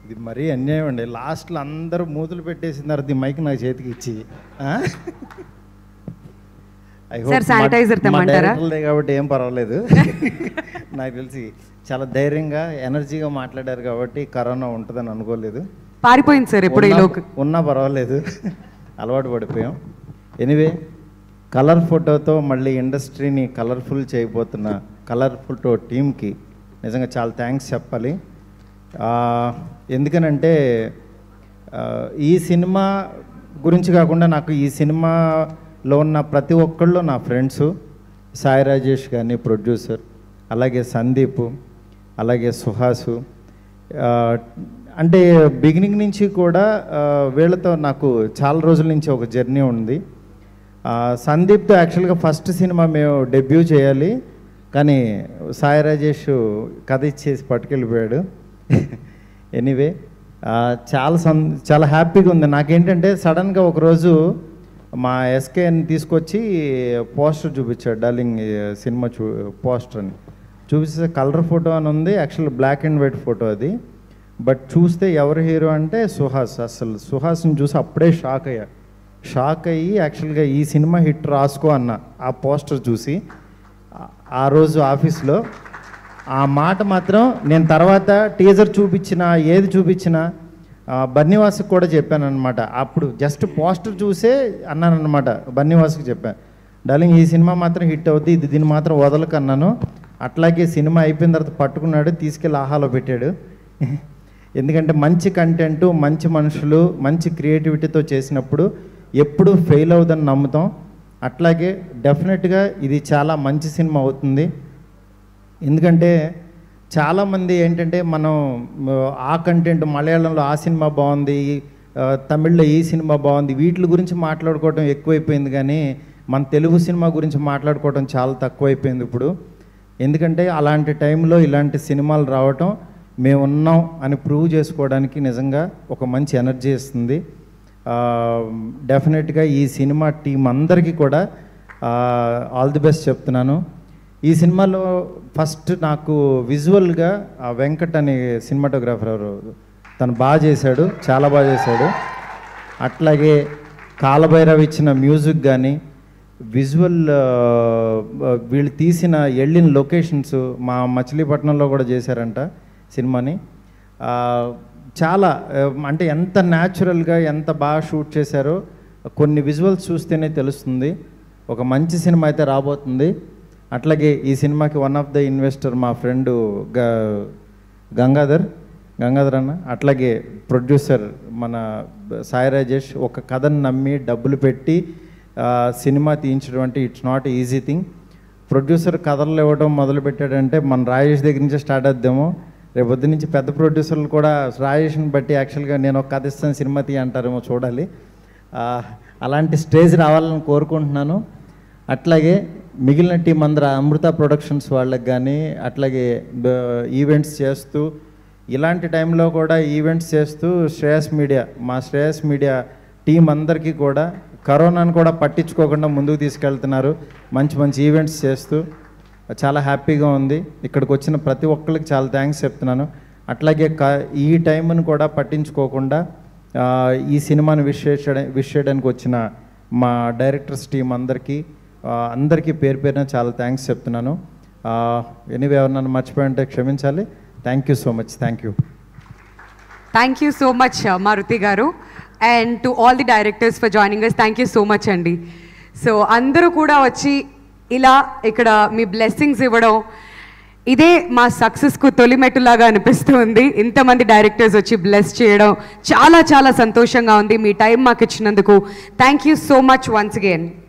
ఇది మరీ అన్యాయం అండి. లాస్ట్లో అందరూ మూతులు పెట్టేసిన తర్వాత ఈ మైక్ నాకు చేతికి ఇచ్చి కాబట్టి ఏం పర్వాలేదు. నాకు తెలిసి చాలా ధైర్యంగా ఎనర్జీగా మాట్లాడారు కాబట్టి కరోనా ఉంటుందని అనుకోలేదు. పారిపోయింది సార్ ఎప్పుడు ఉన్నా పర్వాలేదు, అలవాటు పడిపోయాం. ఎనీవే, కలర్ ఫోటోతో మళ్ళీ ఇండస్ట్రీని కలర్ఫుల్ చేయబోతున్న కలర్ ఫోటో టీమ్కి నిజంగా చాలా థ్యాంక్స్ చెప్పాలి. ఎందుకనంటే ఈ సినిమా గురించి కాకుండా నాకు ఈ సినిమాలో ఉన్న ప్రతి ఒక్కళ్ళు నా ఫ్రెండ్సు. సాయి రాజేష్ కానీ ప్రొడ్యూసర్, అలాగే సందీప్, అలాగే సుహాసు. అంటే బిగినింగ్ నుంచి కూడా వీళ్ళతో నాకు చాలా రోజుల నుంచి ఒక జర్నీ ఉంది. సందీప్తో యాక్చువల్గా ఫస్ట్ సినిమా మేము డెబ్యూ చేయాలి, కానీ సాయి రాజేష్ కథ ఇచ్చేసి పట్టుకెళ్ళిపోయాడు. ఎనీవే, చాలా హ్యాపీగా ఉంది. నాకేంటంటే సడన్గా ఒకరోజు మా ఎస్కేని తీసుకొచ్చి పోస్టర్ చూపించాడు, డార్లింగ్ సినిమా పోస్టర్ అని చూపిస్తే కలర్ ఫోటో అని ఉంది. Actual black and white photo అది. బట్ చూస్తే ఎవరు హీరో అంటే సుహాస్. అసలు సుహాస్ని చూసి అప్పుడే షాక్ అయ్యి యాక్చువల్గా ఈ సినిమా హిట్ రాసుకో అన్న ఆ పోస్టర్ చూసి ఆ రోజు ఆఫీస్లో ఆ మాట మాత్రం నేను తర్వాత టీజర్ ఏది చూపించినా బన్నీవాసుకి కూడా చెప్పాను అనమాట. అప్పుడు జస్ట్ పోస్టర్ చూసే అన్నాను అనమాట, బన్నీవాసుకి చెప్పాను, డార్లింగ్ ఈ సినిమా మాత్రం హిట్ అవుద్ది, దీన్ని మాత్రం వదలకన్నాను. అట్లాగే సినిమా అయిపోయిన తర్వాత పట్టుకున్నాడు, తీసుకెళ్ళి ఆహాలో పెట్టాడు. ఎందుకంటే మంచి కంటెంటు, మంచి మనుషులు, మంచి క్రియేటివిటీతో చేసినప్పుడు ఎప్పుడు ఫెయిల్ అవుదని నమ్ముతాం. అట్లాగే డెఫినెట్గా ఇది చాలా మంచి సినిమా అవుతుంది. ఎందుకంటే చాలామంది ఏంటంటే మనం ఆ కంటెంట్ మలయాళంలో ఆ సినిమా బాగుంది, తమిళ్లో ఈ సినిమా బాగుంది, వీటి గురించి మాట్లాడుకోవడం ఎక్కువైపోయింది, కానీ మన తెలుగు సినిమా గురించి మాట్లాడుకోవడం చాలా తక్కువైపోయింది ఇప్పుడు. ఎందుకంటే అలాంటి టైంలో ఇలాంటి సినిమాలు రావటం, మేము ఉన్నాం అని ప్రూవ్ చేసుకోవడానికి నిజంగా ఒక మంచి ఎనర్జీ ఇస్తుంది. డెఫినెట్గా ఈ సినిమా టీం అందరికీ కూడా ఆల్ ది బెస్ట్ చెప్తున్నాను. ఈ సినిమాలో ఫస్ట్ నాకు విజువల్గా వెంకట్ అనే సినిమాటోగ్రాఫర్ తను బాగా చేశాడు, చాలా బాగా చేశాడు. అట్లాగే కాలభైరవ్ ఇచ్చిన మ్యూజిక్ కానీ, విజువల్ వీళ్ళు తీసిన వెళ్ళిన లొకేషన్స్ మా మచిలీపట్నంలో కూడా చేశారంట సినిమాని. చాలా అంటే ఎంత న్యాచురల్గా ఎంత బాగా షూట్ చేశారో కొన్ని విజువల్స్ చూస్తేనే తెలుస్తుంది. ఒక మంచి సినిమా అయితే రాబోతుంది. అట్లాగే ఈ సినిమాకి వన్ ఆఫ్ ద ఇన్వెస్టర్ మా ఫ్రెండు గంగాధర్ అన్న, అట్లాగే ప్రొడ్యూసర్ మన సాయి రాజేష్. ఒక కథను నమ్మి డబ్బులు పెట్టి సినిమా తీయించడం అంటే it's not easy thing. Producer కథలు ఇవ్వడం మొదలుపెట్టాడంటే మన రాజేష్ దగ్గర నుంచే స్టార్ట్ అవుద్దాము. రేపొద్దు నుంచి పెద్ద ప్రొడ్యూసర్లు కూడా రాజేష్ని బట్టి యాక్చువల్గా నేను ఒక కథ ఇస్తాను సినిమా తీయ అంటారేమో, చూడాలి. అలాంటి స్టేజ్ రావాలని కోరుకుంటున్నాను. అట్లాగే మిగిలిన టీం అందరూ అమృత ప్రొడక్షన్స్ వాళ్ళకి కానీ, అట్లాగే ఈవెంట్స్ చేస్తూ ఇలాంటి టైంలో కూడా ఈవెంట్స్ చేస్తూ మా శ్రేయస్ మీడియా టీం అందరికీ కూడా కరోనాను కూడా పట్టించుకోకుండా ముందుకు తీసుకెళ్తున్నారు. మంచి మంచి ఈవెంట్స్ చేస్తూ చాలా హ్యాపీగా ఉంది. ఇక్కడికి వచ్చిన ప్రతి ఒక్కరికి చాలా థ్యాంక్స్ చెప్తున్నాను. అట్లాగే ఈ టైంను కూడా పట్టించుకోకుండా ఈ సినిమాని విష్ చేయడానికి వచ్చిన మా డైరెక్టర్స్ టీం అందరికీ పేరున చాలా థ్యాంక్స్ చెప్తున్నాను. ఎనీవే ఎవరన్నా మర్చిపోయింటే క్షమించాలి. Thank you so much. Thank you so much Maruti garu. And to all the directors for joining us, thank you so much అండి. సో అందరూ కూడా వచ్చి ఇలా ఇక్కడ మీ బ్లెస్సింగ్స్ ఇవ్వడం, ఇదే మా సక్సెస్కు తొలిమెట్టులాగా అనిపిస్తుంది. ఇంతమంది డైరెక్టర్స్ వచ్చి బ్లెస్ చేయడం చాలా చాలా సంతోషంగా ఉంది. మీ టైం మాకు ఇచ్చినందుకు thank you so much once again.